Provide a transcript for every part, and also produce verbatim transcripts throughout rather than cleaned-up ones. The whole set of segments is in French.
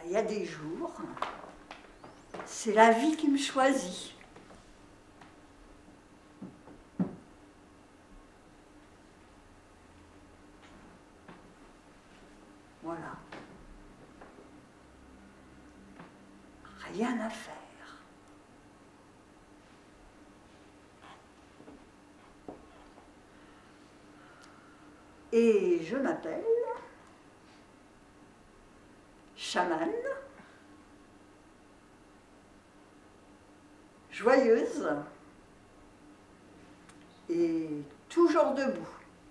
il y a des jours, c'est la vie qui me choisit. Voilà. Rien à faire. Et je m'appelle chamane, joyeuse et toujours debout.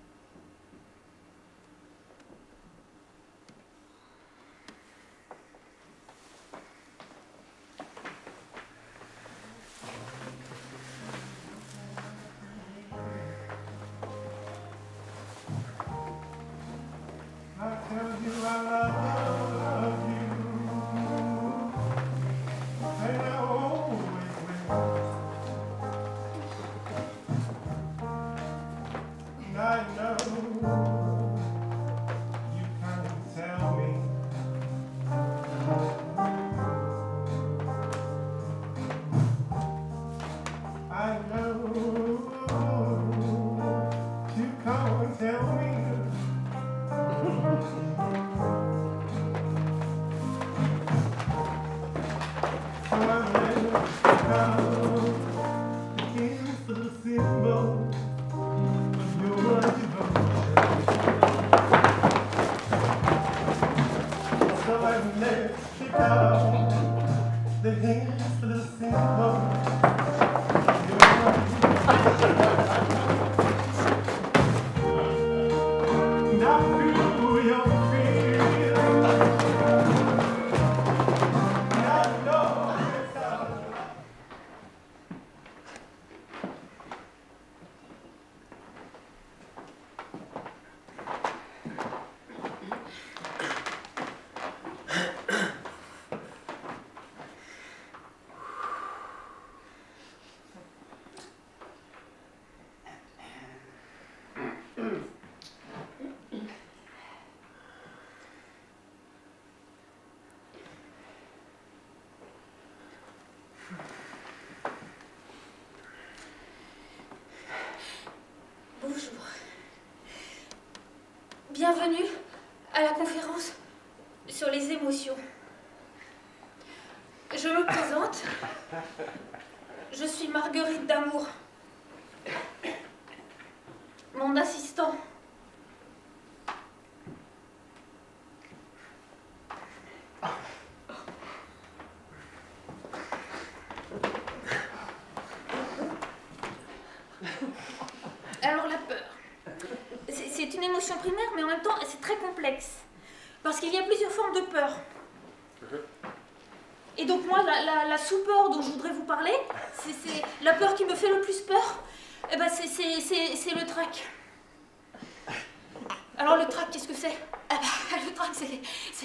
Bonjour. Bienvenue à la conférence sur les émotions. Je me présente. Je suis Marguerite d'Amour. Mon assistant. Alors la peur, c'est une émotion primaire, mais en même temps c'est très complexe. Parce qu'il y a plusieurs formes de peur. Et donc moi, la, la, la sous-peur dont je voudrais vous parler, c'est la peur qui me fait le plus peur, eh ben c'est le trac. Alors le trac, qu'est-ce que c'est? Ah ben, le trac, c'est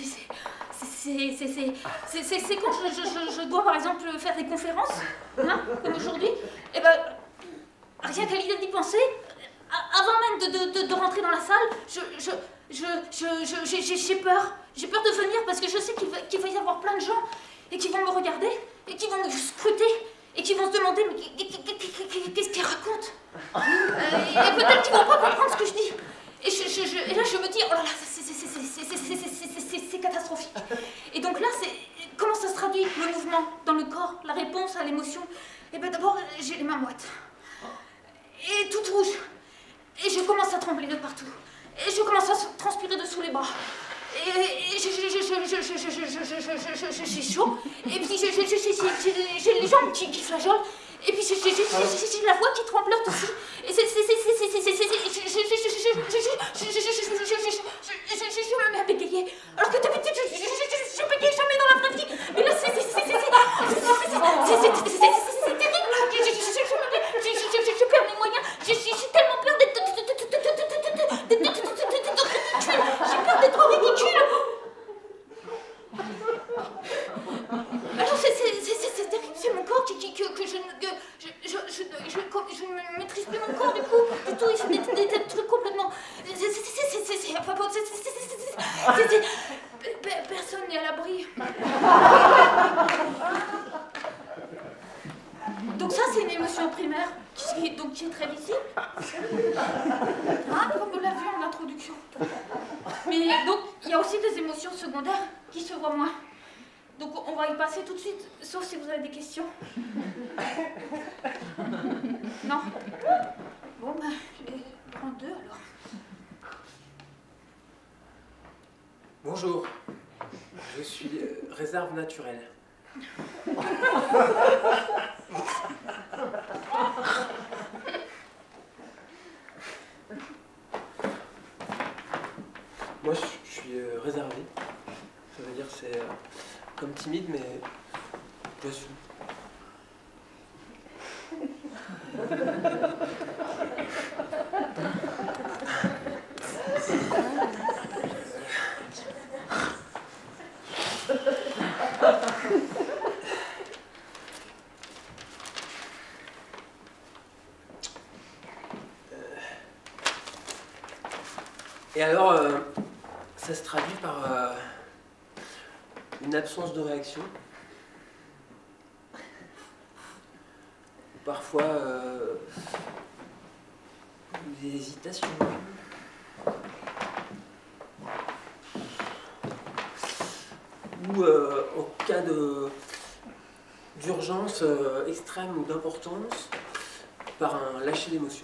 c'est quand je, je, je, je dois par exemple faire des conférences, hein, comme aujourd'hui, eh ben, rien qu'à l'idée d'y penser, avant même de, de, de, de rentrer dans la salle, je, je, je, je, je, j'ai peur. J'ai peur de venir parce que je sais qu'il va, qu'il va y avoir plein de gens et qui vont me regarder et qui vont me scruter et qui vont se demander mais qu'est-ce qu'il raconte, euh, et peut-être qu'ils vont pas comprendre ce que je dis. Et, je, je, je, et là je me dis, oh là là, c'est catastrophique. Et donc là, comment ça se traduit, le mouvement dans le corps, la réponse à l'émotion? Et bien d'abord, j'ai les mains moites. Et toute rouge. Et je commence à trembler de partout. Et je commence à transpirer dessous les bras. Et j'ai chaud. Et puis j'ai les jambes qui, qui flageolent. Et puis j'ai la voix qui tremblote aussi. Et c'est je me mets à bégayer. Alors que d'habitude je bégaye jamais dans la vraie vie. Mais là c'est terrible. Je perds mes moyens. J'ai tellement peur d'être j'ai peur d'être ridicule. Alors c'est terrible, c'est mon corps qui, qui, que, que je ne que je, je, je, je, je ne maîtrise plus mon corps du coup. Du tout, il fait des, des, des trucs complètement. Personne n'est à l'abri. Mais donc, il y a aussi des émotions secondaires qui se voient moins. Donc, on va y passer tout de suite, sauf si vous avez des questions. Non? Bon, ben, je vais prendre deux alors. Bonjour, je suis euh, réserve naturelle. Moi, je, je suis euh, réservé. Ça veut dire c'est euh, comme timide, mais je suis. Et alors, euh, ça se traduit par euh, une absence de réaction. Parfois, euh, des hésitations. Ou euh, en cas de d'urgence euh, extrême ou d'importance, par un lâcher d'émotion.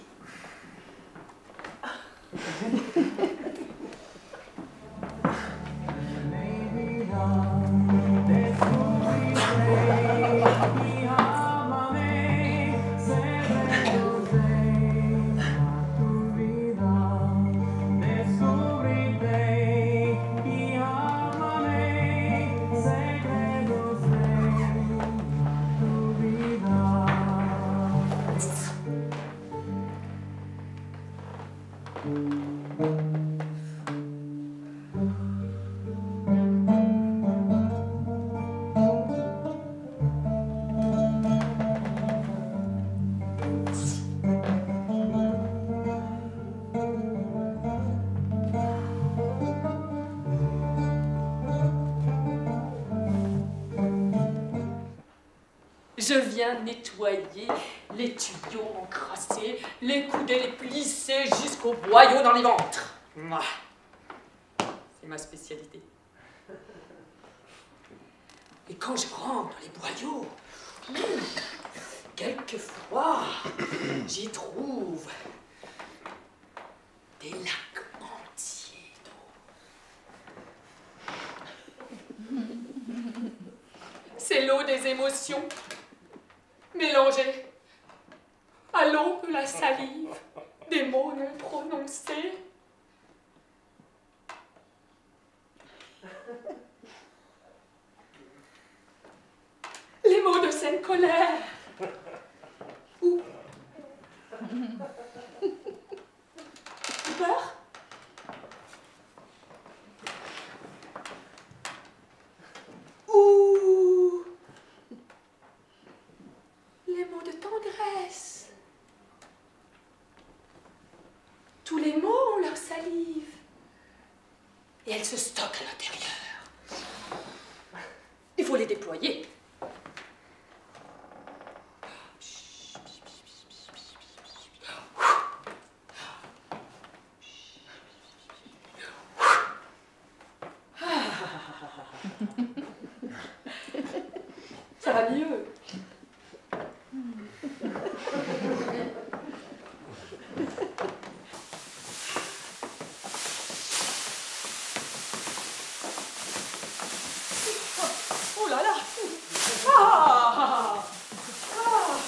Je viens nettoyer les tuyaux encrassés, les coudées, les plisser jusqu'aux boyaux dans les ventres. Mouah. C'est ma spécialité. Et quand je rentre dans les boyaux, quelquefois, j'y trouve des lacs entiers d'eau. C'est l'eau des émotions, mélangée à l'eau de la salive, des mots non prononcés. Les mots de saine colère. Ou peur. Ou les mots de tendresse. Tous les mots ont leur salive. Et elle se stocke à l'intérieur. Il faut les déployer. Ça va mieux. Oh là là. Ah. Ah.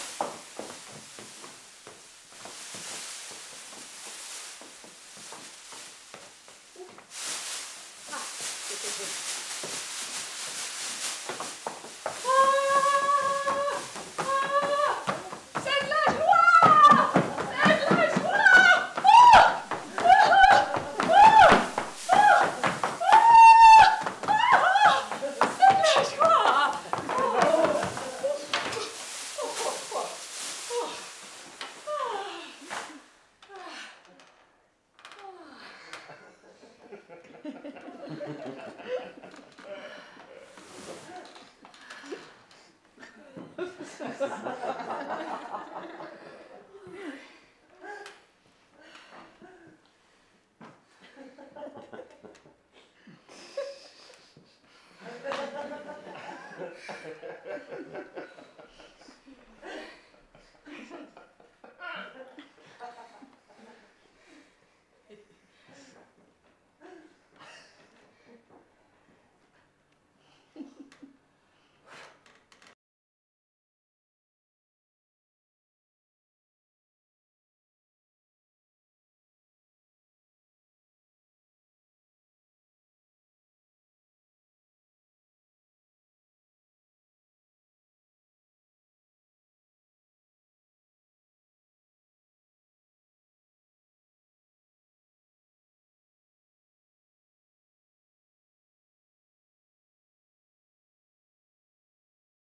Ha ha ha.